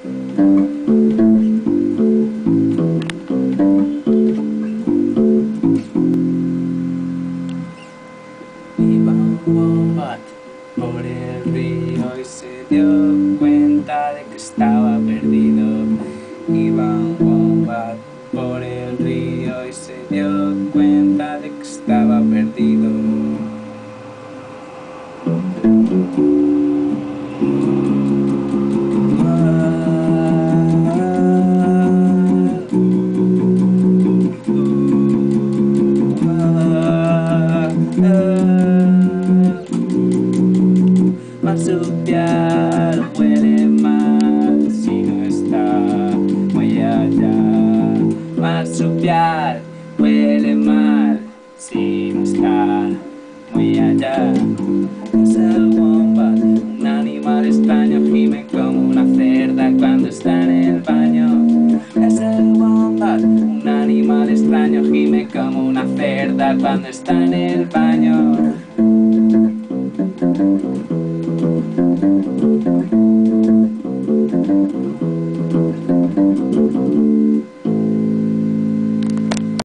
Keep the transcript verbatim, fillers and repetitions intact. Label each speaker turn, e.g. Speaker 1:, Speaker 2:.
Speaker 1: Iba un wombat por el río y se dio cuenta de que estaba perdido. Iba un wombat por el río y se dio cuenta de que estaba perdido. Marsupial huele mal si no está muy allá. Marsupial huele mal si no está muy allá. Es el wombat, un animal extraño, gime como una cerda cuando está en el baño. Es el wombat, un animal extraño, gime como una cerda cuando está en el baño.